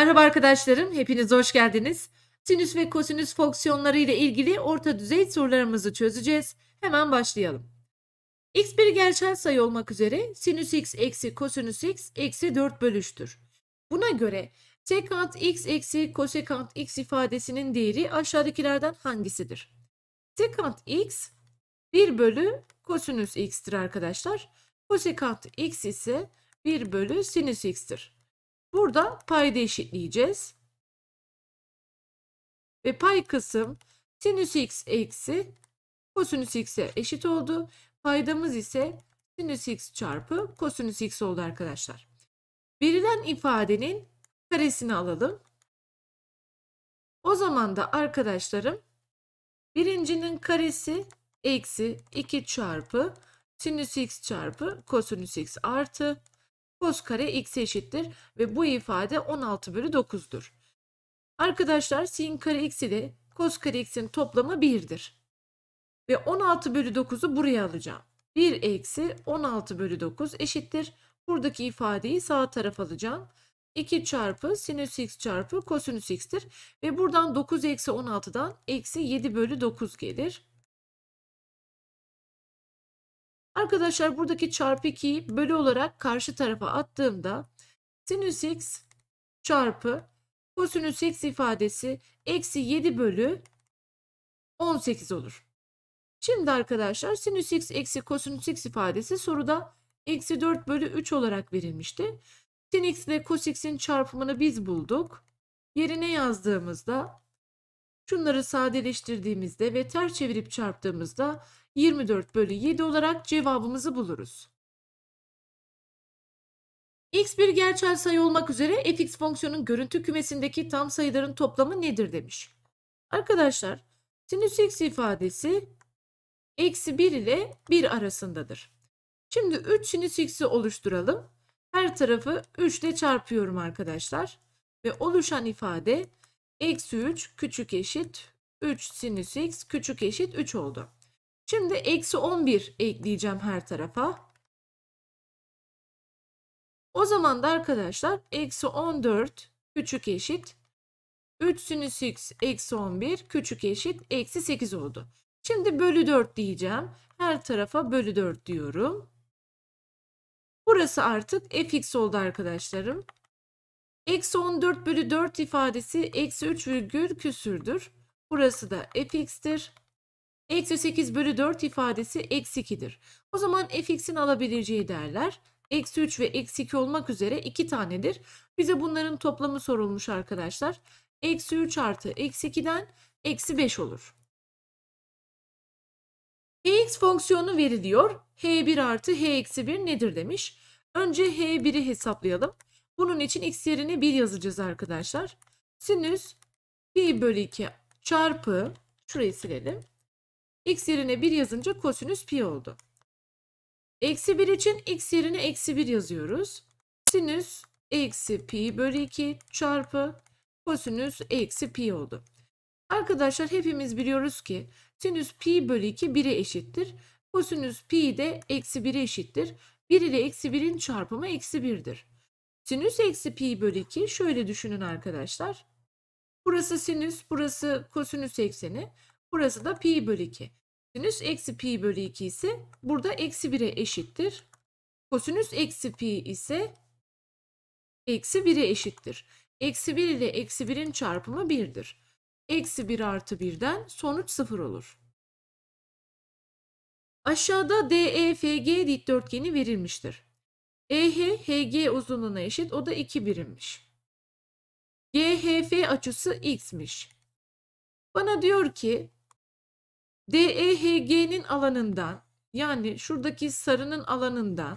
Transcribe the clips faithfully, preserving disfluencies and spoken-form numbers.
Merhaba arkadaşlarım, hepiniz hoş geldiniz. Sinüs ve kosinüs fonksiyonları ile ilgili orta düzey sorularımızı çözeceğiz. Hemen başlayalım. X bir gerçel sayı olmak üzere sinüs x eksi kosinüs x eksi dört bölü üç'tür. Buna göre sekant x eksi kosekant x ifadesinin değeri aşağıdakilerden hangisidir? Sekant x bir bölü kosinüs x'tir arkadaşlar. Kosekant x ise bir bölü sinüs x'tir. Burada payda eşitleyeceğiz. Ve pay kısım sinüs x eksi kosinüs x'e eşit oldu. Paydamız ise sinüs x çarpı kosinüs x oldu arkadaşlar. Verilen ifadenin karesini alalım. O zaman da arkadaşlarım birincinin karesi eksi iki çarpı sinüs x çarpı kosinüs x artı cos kare x eşittir ve bu ifade on altı bölü dokuz'dur. Arkadaşlar sin kare x ile cos kare x'in toplamı bir'dir. Ve on altı bölü dokuz'u buraya alacağım. bir eksi on altı bölü dokuz eşittir. Buradaki ifadeyi sağ tarafa alacağım. iki çarpı sinüs x çarpı kosinüs x'tir. Ve buradan dokuz eksi on altı'dan eksi yedi bölü dokuz gelir. Arkadaşlar buradaki çarpı iki'yi bölü olarak karşı tarafa attığımda sinüs x çarpı kosinüs x ifadesi eksi yedi bölü on sekiz olur. Şimdi arkadaşlar sinüs x eksi kosinüs x ifadesi soruda eksi dört bölü üç olarak verilmişti. Sin x ile cos x'in çarpımını biz bulduk. Yerine yazdığımızda şunları sadeleştirdiğimizde ve ters çevirip çarptığımızda yirmi dört bölü yedi olarak cevabımızı buluruz. X bir gerçel sayı olmak üzere fx fonksiyonun görüntü kümesindeki tam sayıların toplamı nedir demiş. Arkadaşlar sinüs x ifadesi eksi bir ile bir arasındadır. Şimdi üç sinüs x'i oluşturalım. Her tarafı üç ile çarpıyorum arkadaşlar. Ve oluşan ifade eksi üç küçük eşit üç sinüs x küçük eşit üç oldu. Şimdi eksi on bir ekleyeceğim her tarafa. O zaman da arkadaşlar eksi on dört küçük eşit üç sinüs x eksi on bir küçük eşit eksi sekiz oldu. Şimdi bölü dört diyeceğim. Her tarafa bölü dört diyorum. Burası artık fx oldu arkadaşlarım. Eksi on dört bölü dört ifadesi eksi üç virgül küsürdür. Burası da fx'tir. Eksi sekiz bölü dört ifadesi eksi iki'dir. O zaman fx'in alabileceği değerler eksi üç ve eksi iki olmak üzere iki tanedir. Bize bunların toplamı sorulmuş arkadaşlar. Eksi üç artı eksi iki'den eksi beş olur. Hx fonksiyonu veriliyor. h bir artı h eksi bir nedir demiş. Önce h bir'i hesaplayalım. Bunun için x yerine bir yazacağız arkadaşlar. Sinüs pi bölü iki çarpı şurayı silelim. X yerine bir yazınca kosinüs pi oldu. Eksi bir için x yerine eksi bir yazıyoruz. Sinüs eksi pi bölü iki çarpı kosinüs eksi pi oldu. Arkadaşlar hepimiz biliyoruz ki sinüs pi bölü iki bir'e eşittir. Kosinüs pi de eksi bir'e eşittir. bir ile eksi bir'in çarpımı eksi bir'dir. Sinüs eksi pi bölü iki şöyle düşünün arkadaşlar. Burası sinüs, burası kosinüs ekseni. Burası da pi bölü iki. Sinüs eksi pi bölü iki ise burada eksi bir'e eşittir. Kosinüs eksi pi ise eksi bir'e eşittir. Eksi bir ile eksi bir'in çarpımı bir'dir. Eksi bir artı bir'den sonuç sıfır olur. Aşağıda D E F G dikdörtgeni verilmiştir. E H, H G uzunluğuna eşit, o da iki birimmiş. G H F açısı x'miş. Bana diyor ki D E H G'nin alanından, yani şuradaki sarının alanından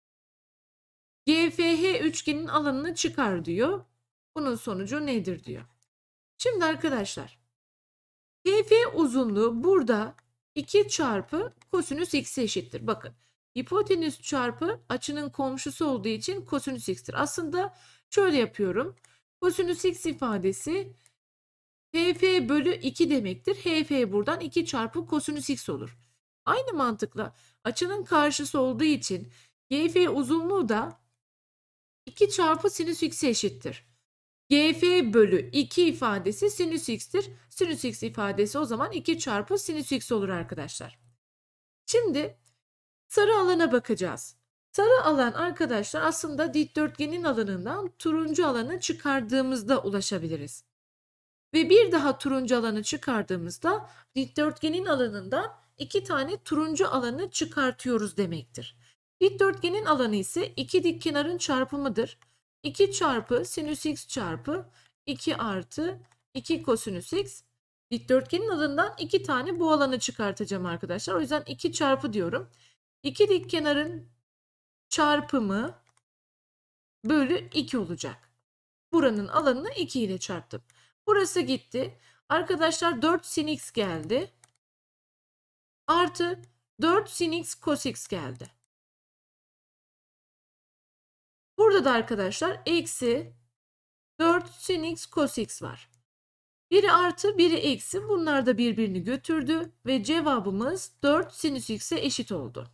G F H üçgenin alanını çıkar diyor. Bunun sonucu nedir diyor. Şimdi arkadaşlar H F uzunluğu burada iki çarpı kosinüs x'e eşittir. Bakın hipotenüs çarpı açının komşusu olduğu için kosinüs x'tir. Aslında şöyle yapıyorum. Kosinüs x ifadesi H F bölü iki demektir. H F buradan iki çarpı kosinüs x olur. Aynı mantıkla açının karşısı olduğu için G F uzunluğu da iki çarpı sinüs x'e eşittir. G F bölü iki ifadesi sinüs x'tir. Sinüs x ifadesi o zaman iki çarpı sinüs x olur arkadaşlar. Şimdi sarı alana bakacağız. Sarı alan arkadaşlar aslında dikdörtgenin alanından turuncu alanı çıkardığımızda ulaşabiliriz. Ve bir daha turuncu alanı çıkardığımızda dikdörtgenin alanından iki tane turuncu alanı çıkartıyoruz demektir. Dikdörtgenin alanı ise iki dik kenarın çarpımıdır. iki çarpı sinüs x çarpı iki artı iki kosinüs x. Dikdörtgenin alanından iki tane bu alanı çıkartacağım arkadaşlar. O yüzden iki çarpı diyorum. iki dik kenarın çarpımı bölü iki olacak. Buranın alanını iki ile çarptım. Burası gitti. Arkadaşlar dört sin x geldi. Artı dört sin x cos x geldi. Burada da arkadaşlar eksi dört sin x cos x var. Biri artı biri eksi, bunlar da birbirini götürdü ve cevabımız dört sinüs x'e eşit oldu.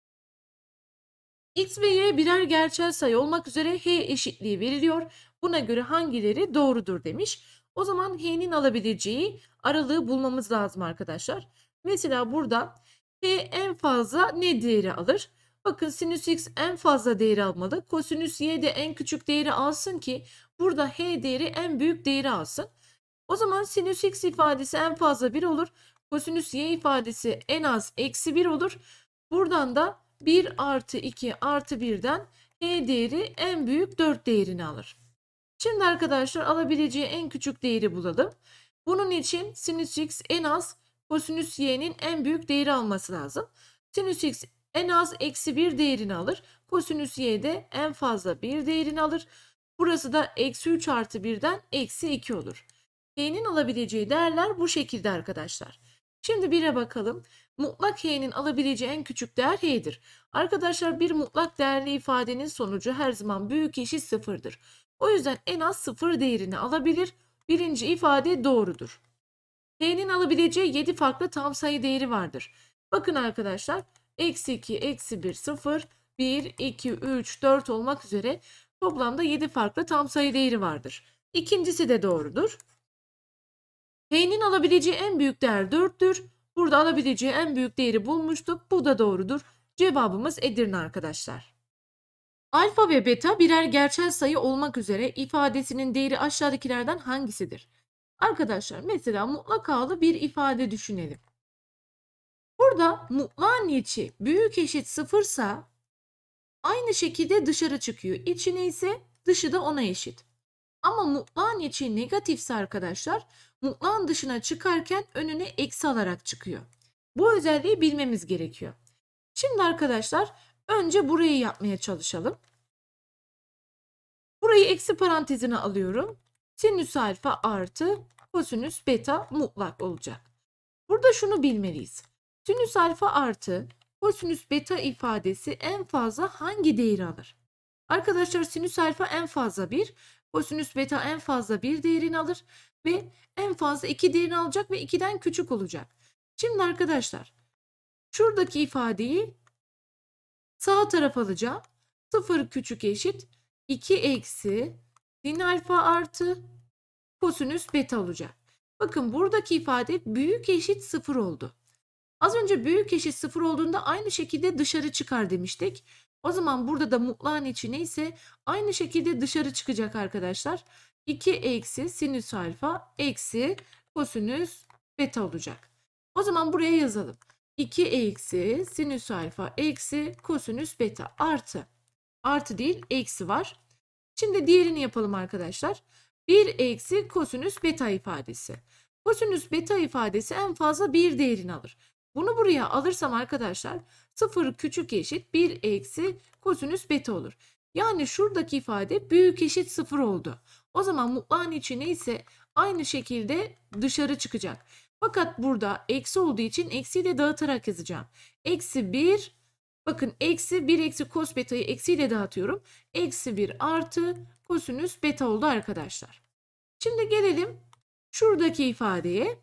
X ve y birer gerçel sayı olmak üzere h eşitliği veriliyor. Buna göre hangileri doğrudur demiş. O zaman h'nin alabileceği aralığı bulmamız lazım arkadaşlar. Mesela burada h en fazla ne değeri alır? Bakın sinüs x en fazla değeri almalı. Kosinüs y de en küçük değeri alsın ki burada h değeri en büyük değeri alsın. O zaman sinüs x ifadesi en fazla bir olur. Kosinüs y ifadesi en az eksi bir olur. Buradan da bir artı iki artı birden h değeri en büyük dört değerini alır. Şimdi arkadaşlar alabileceği en küçük değeri bulalım. Bunun için sinüs x en az kosinüs y'nin en büyük değeri alması lazım. Sinüs x en az eksi bir değerini alır. Kosinüs y de en fazla bir değerini alır. Burası da eksi üç artı birden eksi iki olur. H'nin alabileceği değerler bu şekilde arkadaşlar. Şimdi bire bakalım. Mutlak h'nin alabileceği en küçük değer h'dir. Arkadaşlar bir mutlak değerli ifadenin sonucu her zaman büyük eşit sıfırdır. O yüzden en az sıfır değerini alabilir. Birinci ifade doğrudur. H'nin alabileceği yedi farklı tam sayı değeri vardır. Bakın arkadaşlar eksi iki, eksi bir, sıfır, bir, iki, üç, dört olmak üzere toplamda yedi farklı tam sayı değeri vardır. İkincisi de doğrudur. H'nin alabileceği en büyük değer dörttür. Burada alabileceği en büyük değeri bulmuştuk. Bu da doğrudur. Cevabımız Edirne arkadaşlar. Alfa ve beta birer gerçel sayı olmak üzere ifadesinin değeri aşağıdakilerden hangisidir? Arkadaşlar mesela mutlak A'lı bir ifade düşünelim. Burada mutlağın içi büyük eşit sıfırsa aynı şekilde dışarı çıkıyor. İçine ise dışı da ona eşit. Ama mutlağın içi negatifse arkadaşlar mutlağın dışına çıkarken önüne eksi alarak çıkıyor. Bu özelliği bilmemiz gerekiyor. Şimdi arkadaşlar önce burayı yapmaya çalışalım. Burayı eksi parantezine alıyorum. Sinüs alfa artı kosinüs beta mutlak olacak. Burada şunu bilmeliyiz. Sinüs alfa artı kosinüs beta ifadesi en fazla hangi değeri alır? Arkadaşlar sinüs alfa en fazla bir, kosinüs beta en fazla bir değerini alır ve en fazla iki değerini alacak ve ikiden küçük olacak. Şimdi arkadaşlar şuradaki ifadeyi sağ tarafa alacağım. sıfır küçük eşit iki eksi sin alfa artı kosinüs beta olacak. Bakın buradaki ifade büyük eşit sıfır oldu. Az önce büyük eşit sıfır olduğunda aynı şekilde dışarı çıkar demiştik. O zaman burada da mutlağın içi neyse aynı şekilde dışarı çıkacak arkadaşlar. iki eksi sinüs alfa eksi kosinüs beta olacak. O zaman buraya yazalım. iki eksi sinüs alfa eksi kosinüs beta artı. Artı değil eksi var. Şimdi diğerini yapalım arkadaşlar. bir eksi kosinüs beta ifadesi. Kosinüs beta ifadesi en fazla bir değerini alır. Bunu buraya alırsam arkadaşlar sıfır küçük eşit bir eksi kosinüs beta olur. Yani şuradaki ifade büyük eşit sıfır oldu. O zaman mutlağın içi neyse aynı şekilde dışarı çıkacak. Fakat burada eksi olduğu için eksiyle dağıtarak yazacağım. Eksi bir, bakın eksi bir eksi kos beta'yı eksiyle dağıtıyorum. Eksi bir artı kosinüs beta oldu arkadaşlar. Şimdi gelelim şuradaki ifadeye.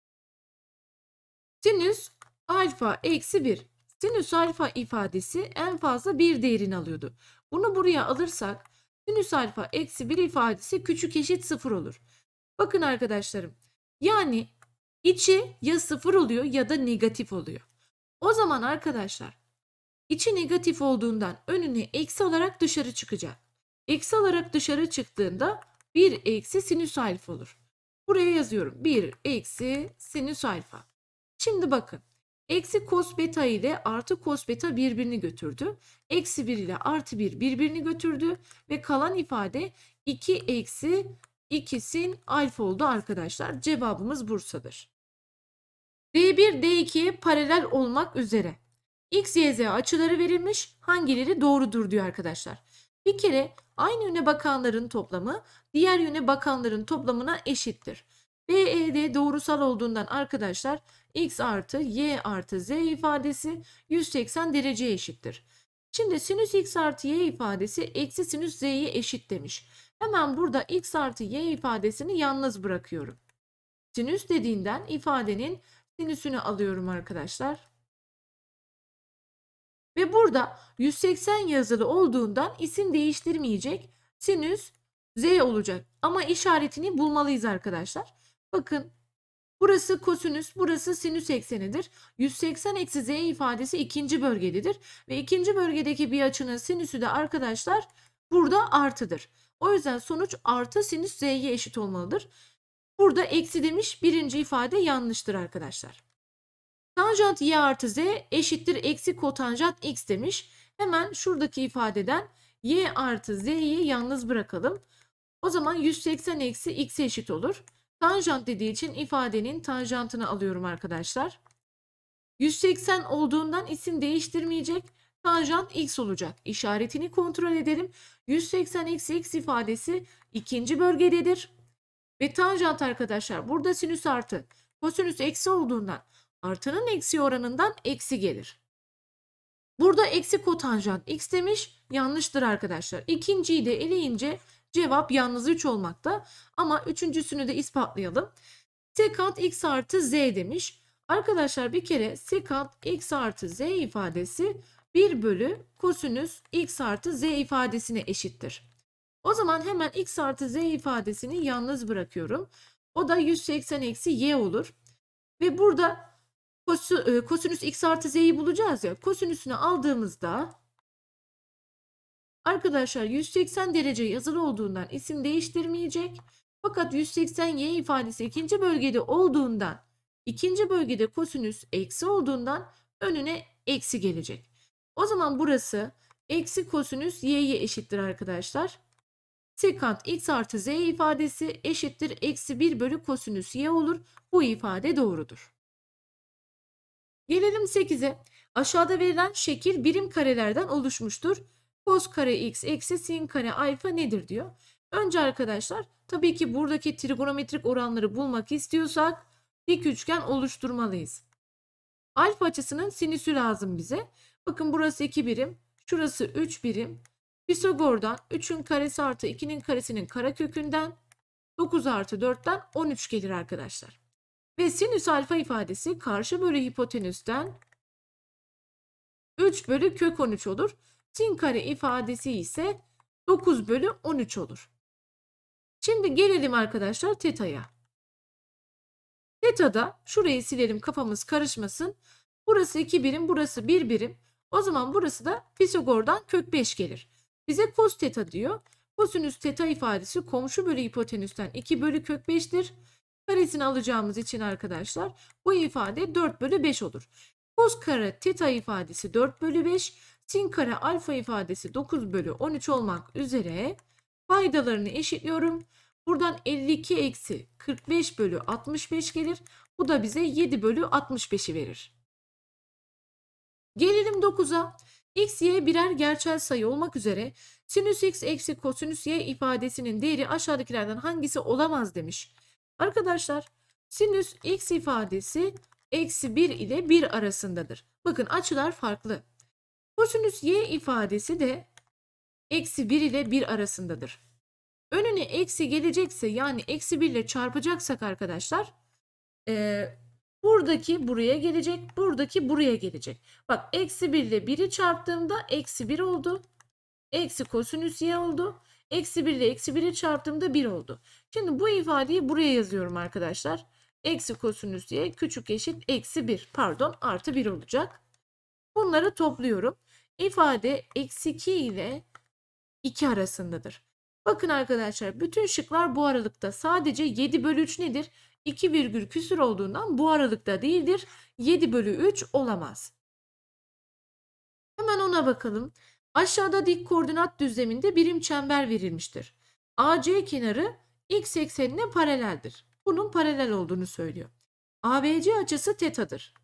Sinüs alfa eksi bir. Sinüs alfa ifadesi en fazla bir değerini alıyordu. Bunu buraya alırsak Sinüs alfa eksi bir ifadesi küçük eşit sıfır olur. Bakın arkadaşlarım. Yani içi ya sıfır oluyor ya da negatif oluyor. O zaman arkadaşlar içi negatif olduğundan önüne eksi olarak dışarı çıkacak. Eksi olarak dışarı çıktığında bir eksi sinüs alfa olur. Buraya yazıyorum. bir eksi sinüs alfa. Şimdi bakın. Eksi cos beta ile artı cos beta birbirini götürdü. Eksi bir ile artı bir birbirini götürdü. Ve kalan ifade iki eksi iki sin alfa oldu arkadaşlar. Cevabımız Bursa'dır. D bir D ikiye paralel olmak üzere. X, Y, Z açıları verilmiş. Hangileri doğrudur diyor arkadaşlar. Bir kere aynı yöne bakanların toplamı diğer yöne bakanların toplamına eşittir. B E D doğrusal olduğundan arkadaşlar X artı Y artı Z ifadesi yüz seksen dereceye eşittir. Şimdi sinüs X artı Y ifadesi eksi sinüs Z'ye eşit demiş. Hemen burada X artı Y ifadesini yalnız bırakıyorum. Sinüs dediğinden ifadenin sinüsünü alıyorum arkadaşlar. Ve burada yüz seksen yazılı olduğundan isim değiştirmeyecek. Sinüs Z olacak. Ama işaretini bulmalıyız arkadaşlar. Bakın burası kosinüs, burası sinüs eksenidir. yüz seksen eksi Z ifadesi ikinci bölgededir. Ve ikinci bölgedeki bir açının sinüsü de arkadaşlar burada artıdır. O yüzden sonuç artı sinüs Z'ye eşit olmalıdır. Burada eksi demiş, birinci ifade yanlıştır arkadaşlar. Tanjant y artı z eşittir eksi kotanjant x demiş. Hemen şuradaki ifadeden y artı z'yi yalnız bırakalım. O zaman yüz seksen eksi x eşit olur. Tanjant dediği için ifadenin tanjantını alıyorum arkadaşlar. yüz seksen olduğundan isim değiştirmeyecek. Tanjant x olacak. İşaretini kontrol edelim. yüz seksen eksi x ifadesi ikinci bölgededir. Ve tanjant arkadaşlar burada sinüs artı kosinüs eksi olduğundan artının eksi oranından eksi gelir. Burada eksi kotanjant x demiş. Yanlıştır arkadaşlar. İkinciyi de eleyince cevap yalnız üç olmakta. Ama üçüncüsünü de ispatlayalım. Sekant x artı z demiş. Arkadaşlar bir kere sekant x artı z ifadesi bir bölü kosinüs x artı z ifadesine eşittir. O zaman hemen x artı z ifadesini yalnız bırakıyorum. O da yüz seksen eksi y olur. Ve burada kosinüs x artı z'yi bulacağız ya. Kosinüsünü aldığımızda arkadaşlar yüz seksen derece yazılı olduğundan isim değiştirmeyecek. Fakat yüz seksen y ifadesi ikinci bölgede olduğundan ikinci bölgede kosinüs eksi olduğundan önüne eksi gelecek. O zaman burası eksi kosinüs y'ye eşittir arkadaşlar. Sekant x artı z ifadesi eşittir eksi bir bölü kosinüs y olur. Bu ifade doğrudur. Gelelim sekize. Aşağıda verilen şekil birim karelerden oluşmuştur. Cos kare x eksi sin kare alfa nedir diyor. Önce arkadaşlar tabii ki buradaki trigonometrik oranları bulmak istiyorsak dik üçgen oluşturmalıyız. Alfa açısının sinüsü lazım bize. Bakın burası iki birim. Şurası üç birim. Pisagor'dan üçün karesi artı ikinin karesinin karekökünden dokuz artı dörtten on üç gelir arkadaşlar. Ve sinüs alfa ifadesi karşı bölü hipotenüsten üç bölü kök on üç olur. Sin kare ifadesi ise dokuz bölü on üç olur. Şimdi gelelim arkadaşlar teta'ya. Teta'da şurayı silelim kafamız karışmasın. Burası iki birim, burası bir birim. O zaman burası da Pisagor'dan kök beş gelir. Bize cos teta diyor. Kosinüs teta ifadesi komşu bölü hipotenüsten iki bölü kök beş'tir. Karesini alacağımız için arkadaşlar bu ifade dört bölü beş olur. Cos kare teta ifadesi dört bölü beş, sin kare alfa ifadesi dokuz bölü on üç olmak üzere paydalarını eşitliyorum. Buradan elli iki eksi kırk beş bölü altmış beş gelir. Bu da bize yedi bölü altmış beş'i verir. Gelelim dokuza. X, y birer gerçel sayı olmak üzere sinüs x eksi kosinüs y ifadesinin değeri aşağıdakilerden hangisi olamaz demiş. Arkadaşlar sinüs x ifadesi eksi bir ile bir arasındadır. Bakın açılar farklı. Kosinüs y ifadesi de eksi bir ile bir arasındadır. Önüne eksi gelecekse yani eksi bir ile çarpacaksak arkadaşlar ee, buradaki buraya gelecek, buradaki buraya gelecek. Bak eksi bir ile bir'i çarptığımda eksi bir oldu. Eksi kosinüs y oldu. Eksi bir ile eksi biri çarptığımda bir oldu. Şimdi bu ifadeyi buraya yazıyorum arkadaşlar. Eksi kosinüs y küçük eşit eksi bir, pardon artı bir olacak. Bunları topluyorum. İfade eksi iki ile iki arasındadır. Bakın arkadaşlar, bütün şıklar bu aralıkta. Sadece yedi bölü üç nedir? iki virgül küsür olduğundan bu aralıkta değildir. yedi bölü üç olamaz. Hemen ona bakalım. Aşağıda dik koordinat düzleminde birim çember verilmiştir. A C kenarı x eksenine paraleldir. Bunun paralel olduğunu söylüyor. A B C açısı tetadır.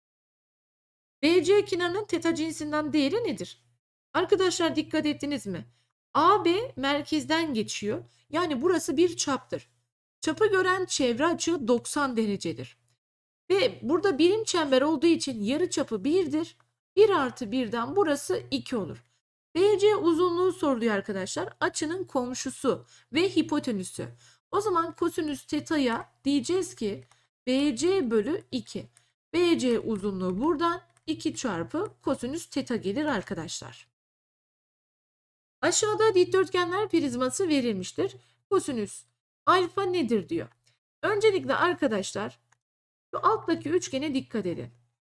B C kenarının teta cinsinden değeri nedir? Arkadaşlar dikkat ettiniz mi? A B merkezden geçiyor. Yani burası bir çaptır. Çapı gören çevre açı doksan derecedir. Ve burada birim çember olduğu için yarıçapı birdir. bir artı birden burası iki olur. B C uzunluğu soruluyor arkadaşlar. Açının komşusu ve hipotenüsü. O zaman kosinüs teta'ya diyeceğiz ki B C bölü iki. B C uzunluğu buradan iki çarpı kosinüs teta gelir arkadaşlar. Aşağıda dikdörtgenler prizması verilmiştir. Kosinüs alfa nedir diyor. Öncelikle arkadaşlar şu alttaki üçgene dikkat edin.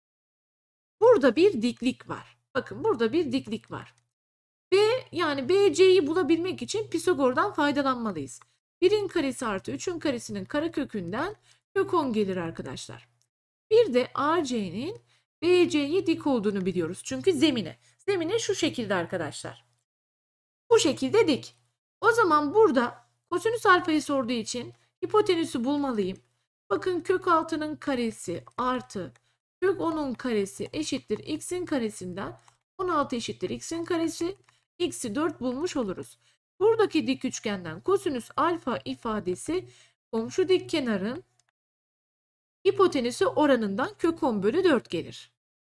Burada bir diklik var. Bakın burada bir diklik var. B yani B C'yi bulabilmek için Pisagor'dan faydalanmalıyız. birin karesi artı üçün karesinin karekökünden kök on gelir arkadaşlar. Bir de A C'nin B C'ye dik olduğunu biliyoruz. Çünkü zemine. Zemine şu şekilde arkadaşlar. Bu şekilde dik. O zaman burada kosinüs alfayı sorduğu için hipotenüsü bulmalıyım. Bakın kök altının karesi artı kök onun karesi eşittir x'in karesinden on altı eşittir x'in karesi. X'i dört bulmuş oluruz. Buradaki dik üçgenden kosinüs alfa ifadesi komşu dik kenarın hipotenüsü oranından kök on bölü dört gelir.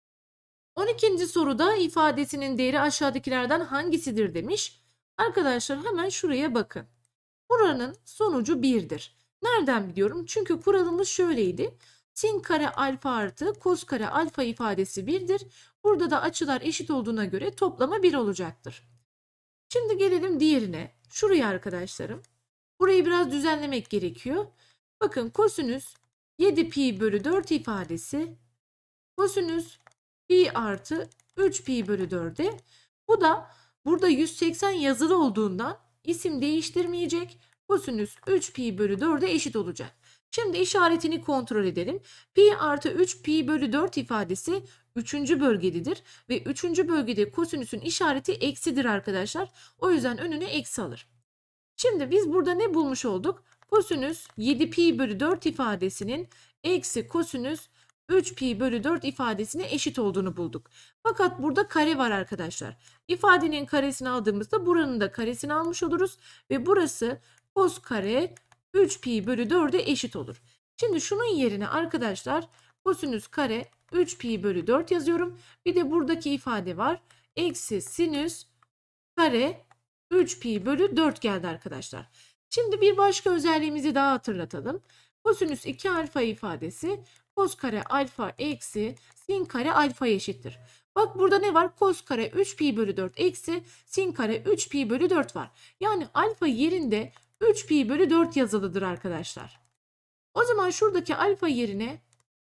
on ikinci soruda ifadesinin değeri aşağıdakilerden hangisidir demiş. Arkadaşlar hemen şuraya bakın. Buranın sonucu birdir. Nereden biliyorum? Çünkü kuralımız şöyleydi. Sin kare alfa artı kos kare alfa ifadesi birdir. Burada da açılar eşit olduğuna göre toplamı bir olacaktır. Şimdi gelelim diğerine. Şuraya arkadaşlarım. Burayı biraz düzenlemek gerekiyor. Bakın kosinüs yedi pi bölü dört ifadesi kosinüs pi artı üç pi bölü dört'e. Bu da burada yüz seksen yazılı olduğundan isim değiştirmeyecek. Kosinüs üç pi bölü dört'e eşit olacak. Şimdi işaretini kontrol edelim. Pi artı üç pi bölü dört ifadesi üçüncü bölgededir. Ve üçüncü bölgede kosinüsün işareti eksidir arkadaşlar. O yüzden önüne eksi alır. Şimdi biz burada ne bulmuş olduk? Kosinüs yedi pi bölü dört ifadesinin eksi kosinüs üç pi bölü dört ifadesine eşit olduğunu bulduk. Fakat burada kare var arkadaşlar. İfadenin karesini aldığımızda buranın da karesini almış oluruz. Ve burası kos kare üç pi bölü dört'e eşit olur. Şimdi şunun yerine arkadaşlar kosinüs kare üç pi bölü dört yazıyorum. Bir de buradaki ifade var. Eksi sinüs kare üç pi bölü dört geldi arkadaşlar. Şimdi bir başka özelliğimizi daha hatırlatalım. Kosinüs iki alfa ifadesi kos kare alfa eksi sin kare alfa eşittir. Bak burada ne var? Kos kare üç pi bölü dört eksi sin kare üç pi bölü dört var. Yani alfa yerinde üç pi bölü dört yazılıdır arkadaşlar. O zaman şuradaki alfa yerine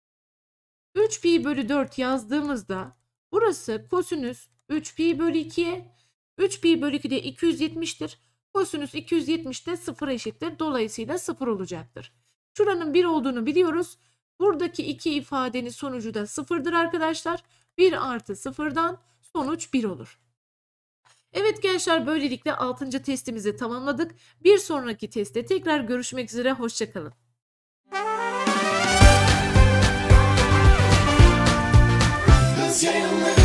üç pi bölü dört yazdığımızda burası kosinüs üç pi bölü iki'ye üç pi bölü iki de iki yüz yetmiş'tir. Kosinüs iki yüz yetmiş de sıfır eşittir. Dolayısıyla sıfır olacaktır. Şuranın bir olduğunu biliyoruz. Buradaki iki ifadenin sonucu da sıfırdır arkadaşlar. bir artı sıfır'dan sonuç bir olur. Evet gençler, böylelikle altıncı testimizi tamamladık. Bir sonraki testte tekrar görüşmek üzere. Hoşça kalın.